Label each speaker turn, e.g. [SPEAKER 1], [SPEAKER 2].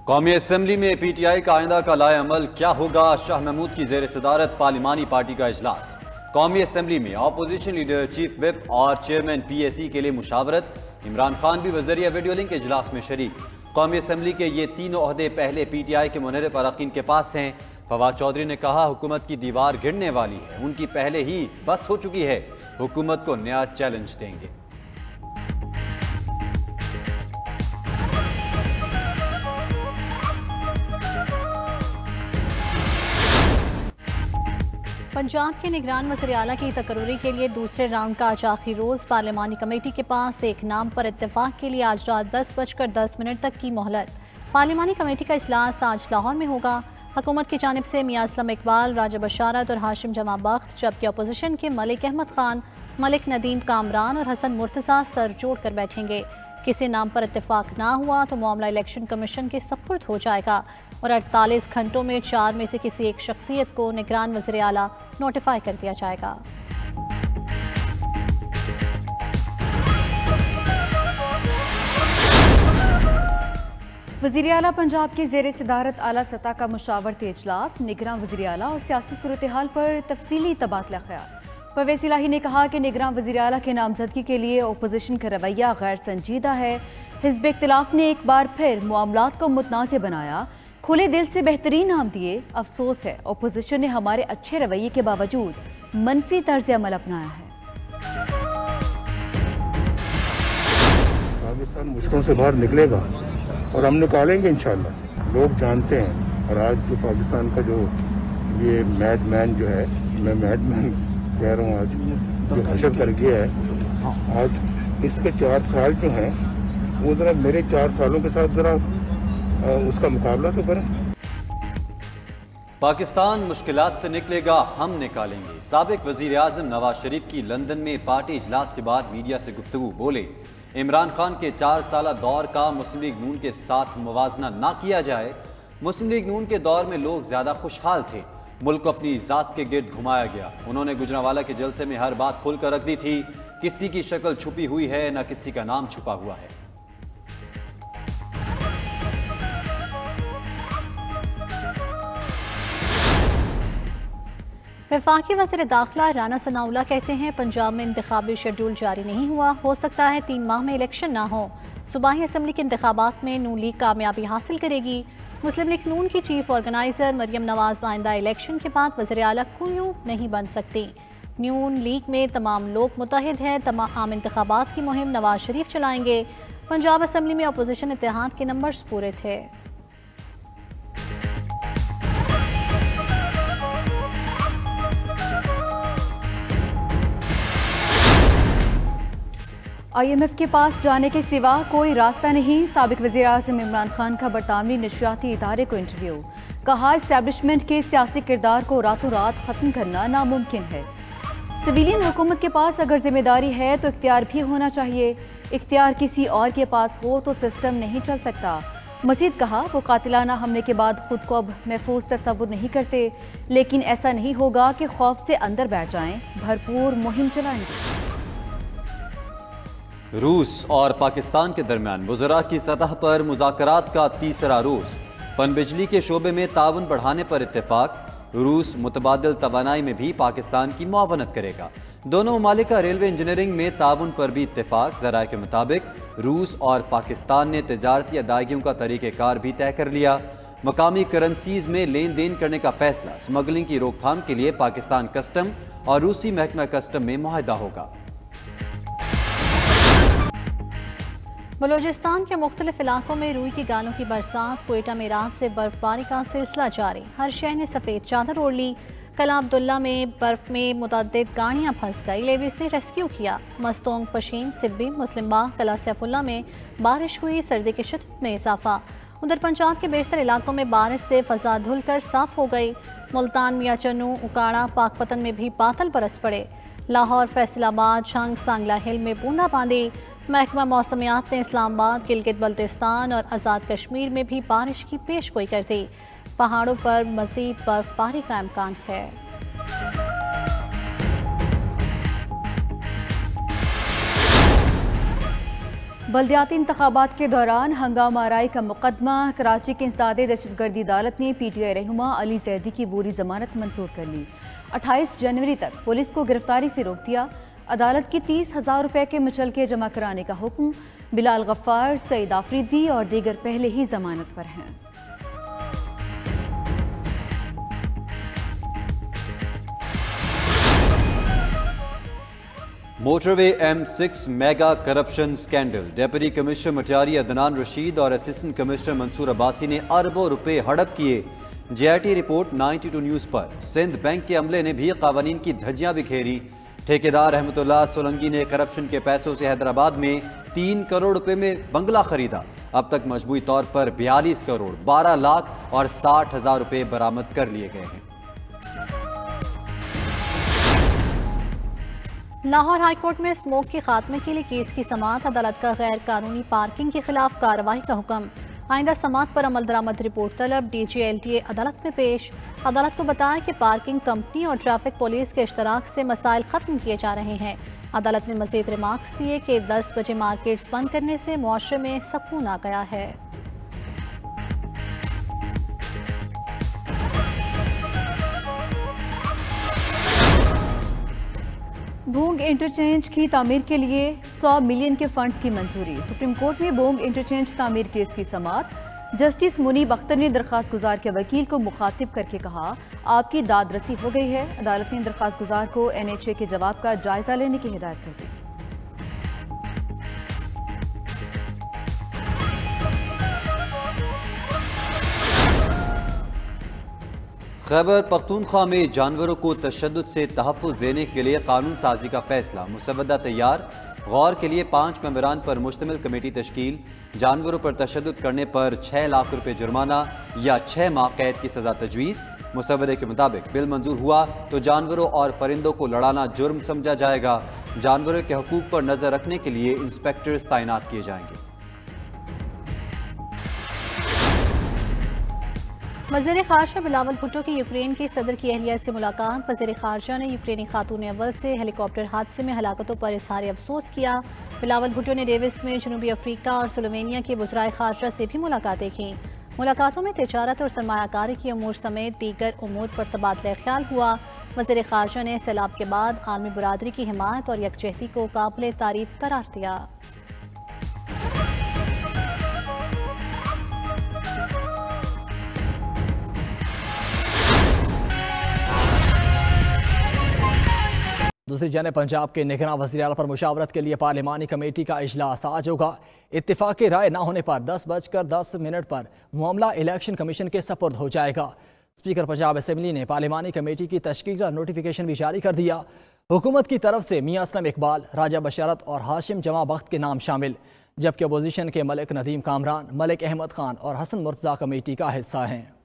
[SPEAKER 1] कौमी असम्बली में PTI का आइंदा का लाए अमल क्या होगा। शाह महमूद की जेर सदारत पार्लिमानी पार्टी का इजलास। कौमी असम्बली में अपोजिशन लीडर, चीफ विप और चेयरमैन PAC के लिए मुशावरत। इमरान खान भी वज़रिया वीडियो लिंक इजलास में शरीक। कौमी असम्बली के ये तीनों ओहदे पहले PTI के मुनहरिफ अरकान के पास हैं। फवाद चौधरी ने कहा हुकूमत की दीवार गिरने वाली है, उनकी पहले ही बस हो चुकी है, हुकूमत को नया चैलेंज देंगे।
[SPEAKER 2] पंजाब के निगरान वज़ीर आला की तकर्री के लिए दूसरे राउंड का आज आखिरी रोज़। पार्लिमानी कमेटी के पास एक नाम पर इत्तेफाक के लिए आज रात 10:10 तक की मोहलत। पार्लिमानी कमेटी का इजलास आज लाहौर में होगा। हुकूमत की जानिब से मियां असलम इकबाल, राजा बशारत और हाशिम जमा बख्त, जबकि अपोजिशन के मलिक अहमद खान, मलिक नदीम कामरान और हसन मुर्तज़ा सर जोड़ कर बैठेंगे। किसी नाम पर इत्तेफाक ना हुआ तो मामला इलेक्शन कमीशन के सपुर्द हो जाएगा और 48 घंटों में 4 में से किसी एक शख्सियत को निगरान वज़ीर आला नोटिफाई कर दिया जाएगा।
[SPEAKER 3] वज़ीर आला पंजाब की ज़ेर सदारत आला सतह का मुशावरती इजलास। निगरान वज़ीर आला और सियासी सूरत हाल पर तफसीली तबादला ख्याल। परवेज़ इलाही ने कहा कि निगरान वज़ीर आला के नामजदगी के लिए अपोजिशन का रवैया गैर संजीदा है। हिज़्ब इख्तिलाफ ने एक बार फिर मामलात को मुतनाज़ बनाया, खुले दिल से बेहतरीन नाम दिए। अफसोस है अपोजिशन ने हमारे अच्छे रवैये के बावजूद मनफी तर्ज अमल अपनाया है।
[SPEAKER 4] पाकिस्तान मुश्किलों से बाहर निकलेगा और हम निकालेंगे इंशाल्लाह। लोग जानते हैं। और आज जो पाकिस्तान का जो ये मैडमैन जो है, मैं मैडमैन कह रहा हूँ, आज जो हशर कर गया है, आज इसके 4 साल जो हैं वो ज़रा मेरे 4 सालों के साथ ज़रा उसका मुकाबला तो करें।
[SPEAKER 1] पाकिस्तान मुश्किलात से निकलेगा, हम निकालेंगे। साबिक वज़ीर आज़म नवाज शरीफ की लंदन में पार्टी इजलास के बाद मीडिया से गुफ्तगू। बोले इमरान खान के 4 साला दौर का मुस्लिम लीग नून के साथ मुवाजना ना किया जाए। मुस्लिम लीग नून के दौर में लोग ज्यादा खुशहाल थे, मुल्क को अपनी ज़ात के गिर्द घुमाया गया। उन्होंने गुजरांवाला के जलसे में हर बात खुलकर रख दी थी। किसी की शक्ल छुपी हुई है, न किसी का नाम छुपा हुआ है।
[SPEAKER 2] वफाकी वज़ीर दाखिला राना सनाउल्लाह कहते हैं पंजाब में इंतखाबी शेड्यूल जारी नहीं हुआ, हो सकता है 3 माह में इलेक्शन ना हो। सूबाई असम्बली के इंतखाबात में नून लीग कामयाबी हासिल करेगी। मुस्लिम लीग नून की चीफ ऑर्गेनाइजर मरियम नवाज आइंदा इलेक्शन के बाद वज़ीर आला क्यों नहीं बन सकती। नून लीग में तमाम लोग मुतहिद हैं। तमाम इंतखाबात की मुहिम नवाज शरीफ चलाएंगे। पंजाब असम्बली में अपोजिशन इत्तेहाद के नंबर्स पूरे थे।
[SPEAKER 3] IMF के पास जाने के सिवा कोई रास्ता नहीं। साबिक वज़ीर आज़म इमरान खान का बरतानवी नशरियाती इदारे को इंटरव्यू। कहा इस्टेब्लिशमेंट के सियासी किरदार को रातों रात ख़त्म करना नामुमकिन है। सिविलियन हुकूमत के पास अगर जिम्मेदारी है तो इख्तियार भी होना चाहिए। इख्तियार किसी और के पास हो तो सिस्टम नहीं चल सकता। मज़ीद कहा वो कातिलाना हमले के बाद खुद को अब महफूज तस्वुर नहीं करते, लेकिन ऐसा नहीं होगा कि खौफ से अंदर बैठ जाएं। भरपूर मुहिम चलाएंगे।
[SPEAKER 1] रूस और पाकिस्तान के दरमियान वज़रा की सतह पर मुज़ाकरात का तीसरा रोज़। पनबिजली के शोबे में ताउन बढ़ाने पर इत्तेफाक। रूस मुतबादिल तवानाई में भी पाकिस्तान की मुआवनत करेगा। दोनों ममालिक का रेलवे इंजीनियरिंग में ताउन पर भी इत्तेफाक। ज़राए के मुताबिक रूस और पाकिस्तान ने तिजारती अदायगियों का तरीक़ेकार भी तय कर लिया। मकामी करेंसीज में लेन देन करने का फैसला। स्मगलिंग की रोकथाम के लिए पाकिस्तान कस्टम और रूसी महकमा कस्टम में मुआहदा होगा।
[SPEAKER 2] बलूचिस्तान के मुख्तलिफ इलाकों में रूई की गालों की बरसात। कोयटा में रात से बर्फबारी का सिलसिला जारी। हर शहर ने सफ़ेद चादर ओढ़ ली। कला अब्दुल्ला में बर्फ में मुतअद्दिद गाड़ियाँ फंस गई, लेविस ने रेस्क्यू किया। मस्तोंग, पशीन, सिब्बी, मुस्लिम बाग, कला सैफुल्ला में बारिश हुई। सर्दी की शिद्दत में इजाफा। उधर पंजाब के बेशतर इलाकों में बारिश से फ़ज़ा धुलकर साफ हो गई। मुल्तान, मियाचन्नू, उकाड़ा, पाकपतन में भी बादल बरस पड़े। लाहौर, फैसलाबाद, शंग, सांगला हिल में बूंदाबांदी। महकमा मौसमियात ने इस्लामाबाद, गिलगित बल्तिस्तान और आज़ाद कश्मीर में भी बारिश की पेशगोई कर दी। पहाड़ों पर मज़ीद बर्फबारी का इम्कान है।
[SPEAKER 3] बल्दियाती इंतखाबात के दौरान हंगामा आराई का मुकदमा। कराची की इंसदादे दहशतगर्दी अदालत ने PTI रहनुमा अली जैदी की पूरी जमानत मंजूर कर ली। 28 जनवरी तक पुलिस को गिरफ्तारी से रोक दिया। अदालत की 30,000 रुपये के मुचलके जमा कराने का हुक्म। बिलाल गफ्फार, सईद आफरीदी और दीगर पहले ही जमानत पर हैं।
[SPEAKER 1] Motorway M6 mega corruption scandal. Deputy commissioner Matiari Adnan Rashid और असिस्टेंट कमिश्नर मंसूर अब्बासी ने अरबों रुपए हड़प किए। JIT रिपोर्ट 92 न्यूज़ पर। सिंध बैंक के अमले ने भी कावानीन की धज्जियां बिखेरी। ठेकेदार रहमतुल्लाह सोलंकी ने करप्शन के पैसों से हैदराबाद में 3 करोड़ रुपए में बंगला खरीदा। अब तक मजबूरी तौर पर 42 करोड़ 12 लाख और 60,000 रुपए बरामद कर लिए गए हैं।
[SPEAKER 2] लाहौर हाईकोर्ट में स्मोक के खात्मे के लिए केस की समाअत। अदालत का गैर कानूनी पार्किंग के खिलाफ कार्रवाई का हुक्म। आइंदा समाअत पर अमल दरामद रिपोर्ट तलब। DG LTA अदालत में पेश। अदालत को बताया कि पार्किंग कंपनी और ट्रैफिक पुलिस के इश्तराक से मसाइल खत्म किए जा रहे हैं। अदालत ने मजीद रिमार्क्स दिए कि 10 बजे मार्केट्स बंद करने से मुआशरे में सकून आ गया है।
[SPEAKER 3] बोंग इंटरचेंज की तामीर के लिए 100 मिलियन के फंड्स की मंजूरी। सुप्रीम कोर्ट में बोंग इंटरचेंज तामीर केस की समाअत। जस्टिस मुनीब अख्तर ने दरख्वास्त गुजार के वकील को मुखातिब करके कहा, आपकी दाद रसी हो गई है। अदालत ने दरख्वास्त गुजार को NHA के जवाब का जायजा लेने की हिदायत कर दी।
[SPEAKER 1] खैबर पख्तूनख्वा में जानवरों को तशद्दुद से तहफ़्फ़ुज़ देने के लिए कानून साजी का फैसला। मुसवदा तैयार। गौर के लिए 5 मेंबरान पर मुश्तमिल कमेटी तश्कील। जानवरों पर तशद्दुद करने पर 6 लाख रुपए जुर्माना या 6 माह कैद की सज़ा तजवीज़। मुसवदे के मुताबिक बिल मंजूर हुआ तो जानवरों और परिंदों को लड़ाना जुर्म समझा जाएगा। जानवरों के हकूक़ पर नज़र रखने के लिए इंस्पेक्टर्स तैनात किए जाएंगे।
[SPEAKER 2] वज़ीर ख़ारजा बिलावल भुट्टो की यूक्रेन के सदर की अहलिया से मुलाकात। वज़ीर ख़ारजा ने यूक्रेनी खातून अव्वल से हेलीकॉप्टर हादसे में हलाकतों पर इज़हार अफसोस किया। बिलावल भुट्टो ने डेविस में जनूबी अफ्रीका और स्लोवेनिया के वज़राए ख़ारजा से भी मुलाकातें की। मुलाकातों में तिजारत और सरमायाकारी की उमूर समेत दीगर उमूर पर तबादला ख्याल हुआ। वज़ीर ख़ारजा ने सैलाब के बाद आलमी बरादरी की हिमायत और यकजहती को काबिल तारीफ करार दिया।
[SPEAKER 5] दूसरी जानिब पंजाब के निगरां वज़ीर आला पर मुशावरत के लिए पार्लिमानी कमेटी का इजलास आज होगा। इत्तेफाक राय न होने पर 10:10 पर मामला इलेक्शन कमीशन के सपुर्द हो जाएगा। स्पीकर पंजाब असेंबली ने पार्लिमानी कमेटी की तश्कील का नोटिफिकेशन भी जारी कर दिया। हुकूमत की तरफ से मियां असलम इकबाल, राजा बशारत और हाशिम जमा बख्त के नाम शामिल, जबकि अपोजिशन के मलिक नदीम कामरान, मलिक अहमद खान और हसन मुर्तज़ा कमेटी का हिस्सा हैं।